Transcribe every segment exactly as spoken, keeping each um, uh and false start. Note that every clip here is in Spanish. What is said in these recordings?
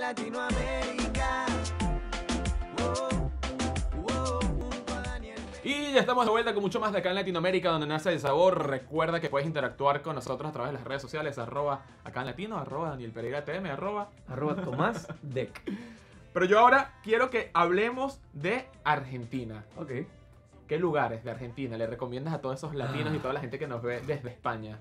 Latinoamérica. Wow, wow, junto a Daniel. Y ya estamos de vuelta con mucho más de acá en Latinoamérica, donde nace el sabor. Recuerda que puedes interactuar con nosotros a través de las redes sociales, arroba acá en latino, arroba Daniel Pereira T M, arroba Arroba Tomás Deck. Pero yo ahora quiero que hablemos de Argentina. Ok. ¿Qué lugares de Argentina le recomiendas a todos esos latinos y toda la gente que nos ve desde España?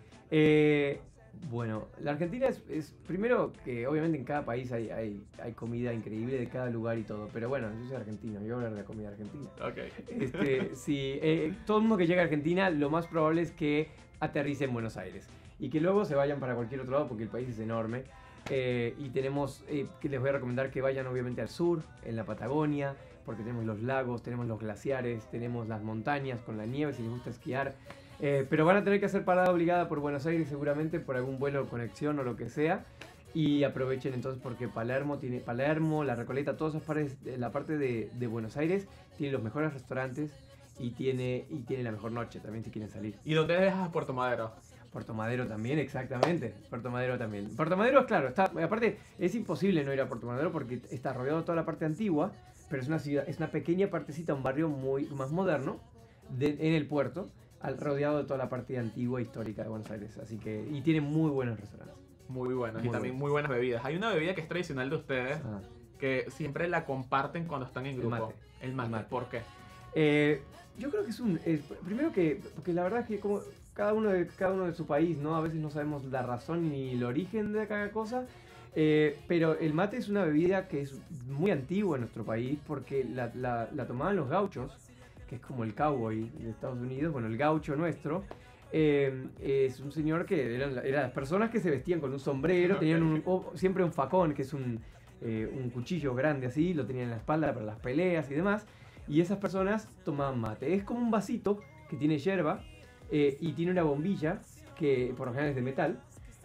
Eh, bueno, la Argentina es, es primero que obviamente en cada país hay, hay, hay comida increíble de cada lugar y todo, pero bueno, yo soy argentino, yo voy a hablar de la comida argentina. Ok. Este, sí, eh, todo el mundo que llega a Argentina lo más probable es que aterrice en Buenos Aires y que luego se vayan para cualquier otro lado porque el país es enorme. Eh, y tenemos, eh, que les voy a recomendar que vayan obviamente al sur, en la Patagonia, porque tenemos los lagos, tenemos los glaciares, tenemos las montañas con la nieve si les gusta esquiar. Eh, pero van a tener que hacer parada obligada por Buenos Aires seguramente por algún vuelo de conexión o lo que sea. Y aprovechen entonces porque Palermo, tiene, Palermo, La Recoleta, todas esas partes, la parte de, de Buenos Aires tiene los mejores restaurantes y tiene, y tiene la mejor noche también si quieren salir. ¿Y dónde dejas a Puerto Madero? Puerto Madero también, exactamente. Puerto Madero también. Puerto Madero, claro, está, aparte es imposible no ir a Puerto Madero porque está rodeado de toda la parte antigua, pero es una ciudad, es una pequeña partecita, un barrio muy más moderno de, en el puerto, al, rodeado de toda la parte antigua e histórica de Buenos Aires. Así que, y tiene muy buenos restaurantes. Muy buenas. Muy Y también buenas. muy buenas bebidas. Hay una bebida que es tradicional de ustedes, Ah. que siempre la comparten cuando están en El grupo. mate. El mate. El mate. ¿Por qué? Eh, yo creo que es un... es- primero que... Porque la verdad es que como cada uno de, cada uno de su país, ¿no? A veces no sabemos la razón ni el origen de cada cosa. Eh, pero el mate es una bebida que es muy antigua en nuestro país porque la, la- la tomaban los gauchos, que es como el cowboy de Estados Unidos. Bueno, el gaucho nuestro eh, es un señor que eran, eran las personas que se vestían con un sombrero, tenían un- o- siempre un facón, que es un, eh, un cuchillo grande así, lo tenían en la espalda para las peleas y demás. Y esas personas tomaban mate. Es como un vasito que tiene yerba eh, y tiene una bombilla que por lo general es de metal.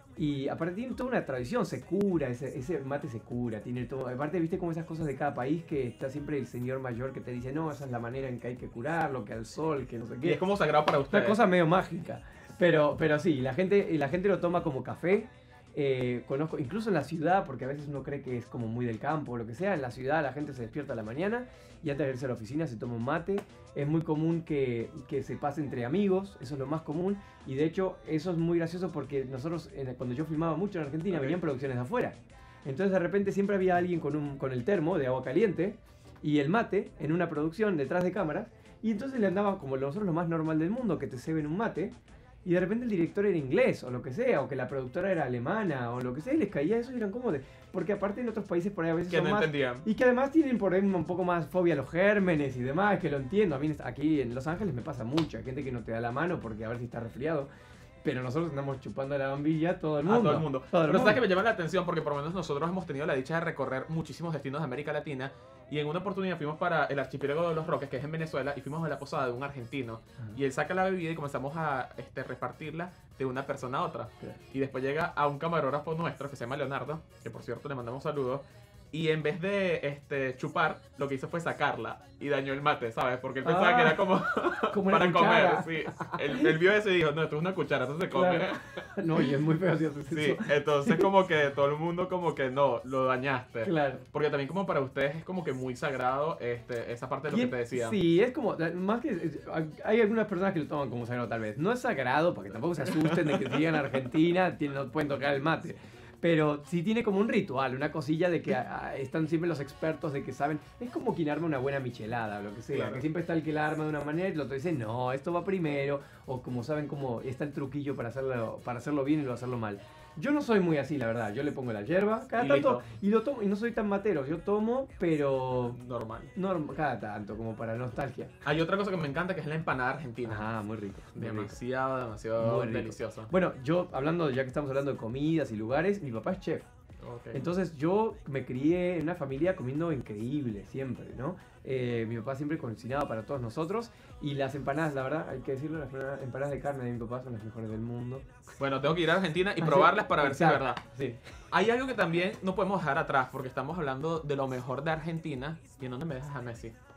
Y aparte tiene toda una tradición, se cura, ese, ese mate se cura, tiene todo. Aparte, viste como esas cosas de cada país que está siempre el señor mayor que te dice, no, esa es la manera en que hay que curarlo, que al sol, que no sé Y qué. es como sagrado para Una ustedes. cosa medio mágica. Pero, pero sí, la gente, y la gente lo toma como café. Eh, conozco, incluso en la ciudad, porque a veces uno cree que es como muy del campo o lo que sea, en la ciudad la gente se despierta a la mañana y antes de irse a la oficina se toma un mate. Es muy común que, que se pase entre amigos, eso es lo más común. Y de hecho, eso es muy gracioso porque nosotros, en- cuando yo filmaba mucho en Argentina, Ok. venían producciones de afuera. Entonces de repente siempre había alguien con, un, con el termo de agua caliente y el mate en una producción detrás de cámaras. Y entonces le andaba como nosotros lo más normal del mundo, que te ceben un mate. Y de repente el director era inglés o lo que sea, o que la productora era alemana o lo que sea, y les caía eso y eran como de... Porque aparte en otros países por ahí a veces Que son no más... entendían. Y que además tienen por ahí un poco más fobia a los gérmenes y demás, que lo entiendo. A mí aquí en Los Ángeles me pasa mucho, hay gente que no te da la mano porque a ver si está resfriado. Pero nosotros andamos chupando la bombilla todo el A mundo. todo el mundo. Todo el Pero sabes que me mundo. llama la atención porque por lo menos nosotros hemos tenido la dicha de recorrer muchísimos destinos de América Latina y en una oportunidad fuimos para el archipiélago de los Roques, que es en Venezuela, y fuimos a la posada de un argentino. Ajá. Y él saca la bebida y comenzamos a este, repartirla de una persona a otra. Claro. Y después llega a un camarógrafo nuestro que se llama Leonardo, que por cierto le mandamos saludos. Y en vez de este, chupar, lo que hizo fue sacarla y dañó el mate, ¿sabes? Porque él pensaba Ah, que era como como una para comer. cuchara. Sí. Él, él vio eso y dijo, no, esto es una cuchara, esto se come. Claro. No, y es muy feo si haces Sí, eso. entonces como que todo el mundo como que no, lo dañaste. Claro. Porque también como para ustedes es como que muy sagrado este, esa parte de lo Y que es- te decía. Sí, es como, más que, es- hay algunas personas que lo toman como sagrado tal vez. No es sagrado, para que tampoco se asusten de que si llegan a Argentina tienen- no pueden tocar el mate. Pero sí tiene como un ritual, una cosilla de que a- a- están siempre los expertos de que saben. Es como quien arma una buena michelada o lo que sea. Claro. Que siempre está el que la arma de una manera y el otro dice, no, esto va primero. O como saben cómo está el truquillo para hacerlo, para hacerlo bien y lo hacerlo mal. Yo no soy muy así, la verdad. Yo le pongo la hierba cada Y tanto listo. y lo tomo. Y no soy tan matero. Yo tomo, pero Normal. norm- cada tanto, como para nostalgia. Hay otra cosa que me encanta que es la empanada argentina. Ah, muy rico. muy rico. Demasiado, demasiado Muy rico. delicioso. Bueno, yo hablando, ya que estamos hablando de comidas y lugares, mi papá es chef. Ok. Entonces yo me crié en una familia comiendo increíble, siempre, ¿no? Eh, mi papá siempre cocinaba para todos nosotros y las empanadas, la verdad, hay que decirlo, las empanadas de carne de mi papá son las mejores del mundo. Bueno, tengo que ir a Argentina y Ah, probarlas sí, para ver si es exacto, verdad. Sí. Hay algo que también no podemos dejar atrás porque estamos hablando de lo mejor de Argentina y en dónde me dejas a Messi.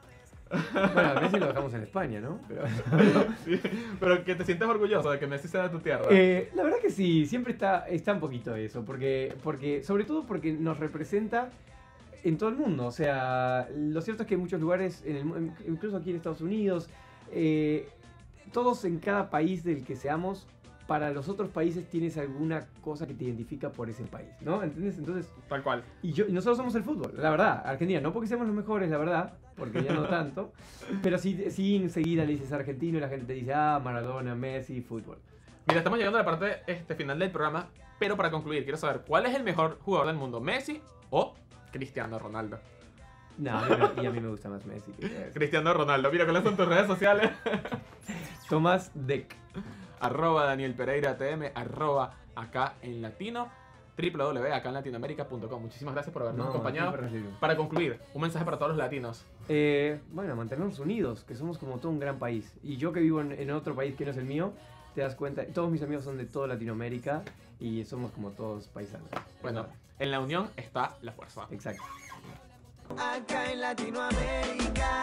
Bueno, a Messi lo dejamos en España, ¿no? Pero, Sí, pero que te sientes orgulloso de que Messi sea de tu tierra. eh, la verdad que sí, siempre está, está un poquito eso, porque, porque, sobre todo porque nos representa en todo el mundo. O sea, lo cierto es que en muchos lugares, en el mu- en- incluso aquí en Estados Unidos, eh, todos en cada país del que seamos, para los otros países tienes alguna cosa que te identifica por ese país, ¿no? ¿Entiendes? Entonces, Tal cual. y, yo, y nosotros somos el fútbol, la verdad, Argentina, no porque seamos los mejores, la verdad, porque ya no tanto, pero sí, sí enseguida le dices argentino y la gente te dice, ah, Maradona, Messi, fútbol. Mira, estamos llegando a la parte este, final del programa, pero para concluir, quiero saber, ¿cuál es el mejor jugador del mundo? ¿Messi o Cristiano Ronaldo? No, a mí me- y a mí me gusta más Messi. que Messi. Cristiano Ronaldo. Mira, ¿cuáles son tus redes sociales? Tomás Deck. arroba Daniel Pereira T M, arroba acá en latino, w w w punto acá en latinoamérica punto com. Muchísimas gracias por habernos No, acompañado. siempre recibo. Para concluir, un mensaje para todos los latinos. Eh, bueno, mantenernos unidos, que somos como todo un gran país. Y yo que vivo en, en otro país que no es el mío, te das cuenta, todos mis amigos son de toda Latinoamérica y somos como todos paisanos. Bueno, en la unión está la fuerza. Exacto. Acá en Latinoamérica.